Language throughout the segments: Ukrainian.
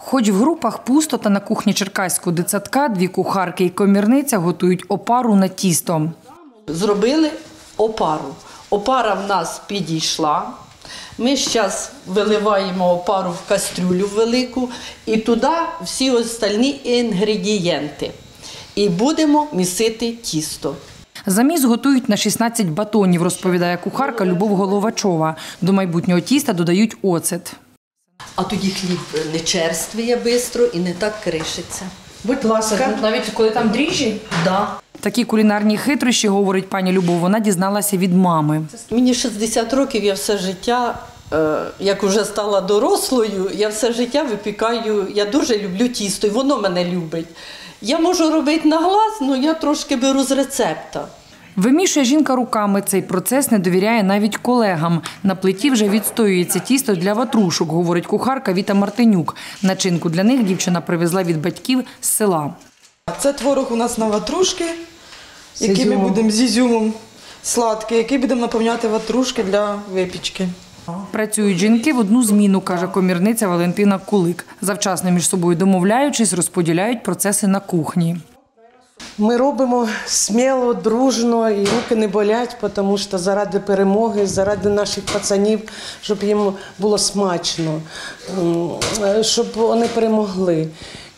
Хоч в групах пусто, та на кухні черкаського дитсадка дві кухарки і комірниця готують опару на тісто. Зробили опару. Опара в нас підійшла. Ми зараз виливаємо опару в кастрюлю велику і туди всі остальні інгредієнти. І будемо місити тісто. Заміс готують на 16 батонів, розповідає кухарка Любов Головачова. До майбутнього тіста додають оцет. А тоді хліб не черствіє швидко і не так кришиться. Будь ласка. Навіть коли там дріжджі? Да. Такі кулінарні хитрощі, говорить пані Любов, вона дізналася від мами. Мені 60 років, я все життя, як вже стала дорослою, я все життя випікаю, я дуже люблю тісто, і воно мене любить. Я можу робити на глаз, але я трошки беру з рецепта. Вимішує жінка руками. Цей процес не довіряє навіть колегам. На плиті вже відстоюється тісто для ватрушок, говорить кухарка Віта Мартинюк. Начинку для них дівчина привезла від батьків з села. Це творог у нас на ватрушки, який ми будемо з ізюмом сладкий, який будемо наповняти ватрушки для випічки. Працюють жінки в одну зміну, каже комірниця Валентина Кулик. Завчасно між собою домовляючись, розподіляють процеси на кухні. Ми робимо сміло, дружно і руки не болять, тому що заради перемоги, заради наших пацанів, щоб їм було смачно, щоб вони перемогли.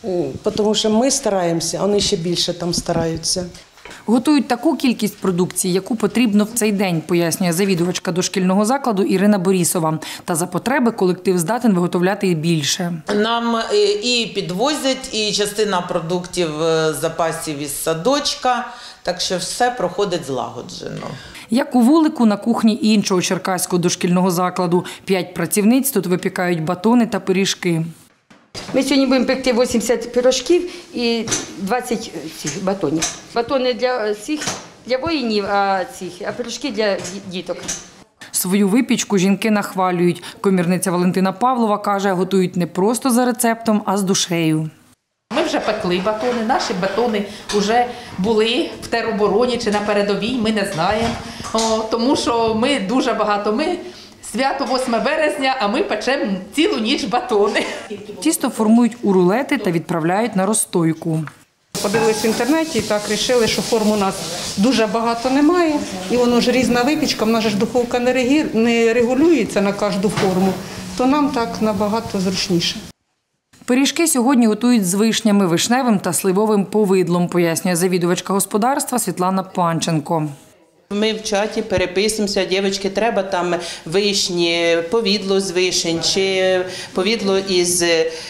Тому що ми стараємося, а вони ще більше там стараються. Готують таку кількість продукції, яку потрібно в цей день, пояснює завідувачка дошкільного закладу Ірина Борісова. Та за потреби колектив здатен виготовляти і більше. Нам і підвозять, і частина продуктів запасів із садочка, так що все проходить злагоджено. Як у вулику, на кухні іншого черкаського дошкільного закладу. 5 працівниць тут випікають батони та пиріжки. Ми сьогодні будемо пекти 80 пирожків і 20 батонів. Батони для воїнів, а пирожки для діток. Свою випічку жінки нахвалюють. Комірниця Валентина Павлова каже, готують не просто за рецептом, а з душею. Ми вже пекли батони, наші батони вже були в теробороні чи на передовій, ми не знаємо. Тому що ми дуже багато, свято 8 березня, а ми печемо цілу ніч батони. Тісто формують у рулети та відправляють на розстойку. Подивилися в інтернеті і так вирішили, що форм у нас дуже багато немає. І воно ж різна випічка, в нас ж духовка не регулюється на кожну форму, то нам так набагато зручніше. Пиріжки сьогодні готують з вишнями, вишневим та сливовим повидлом, пояснює завідувачка господарства Світлана Панченко. Ми в чаті переписуємося, дівчатки, треба там вишні, повідло з вишень чи повідло із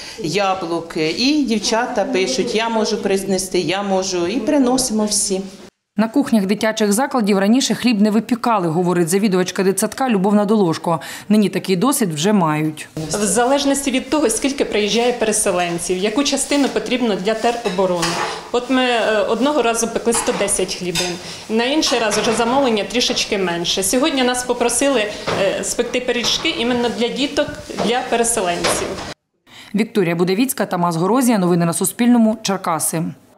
яблук. І дівчата пишуть, я можу принести, я можу, і приносимо всі. На кухнях дитячих закладів раніше хліб не випікали, говорить завідувачка дитсадка Любов Надолошко. Нині такий досвід вже мають. В залежності від того, скільки приїжджає переселенців, яку частину потрібно для тероборони. От ми одного разу пекли 110 хлібин, на інший раз вже замовлення трішечки менше. Сьогодні нас попросили спекти пиріжки іменно для діток, для переселенців. Вікторія Будавіцька, Тамас Горозія. Новини на Суспільному. Черкаси.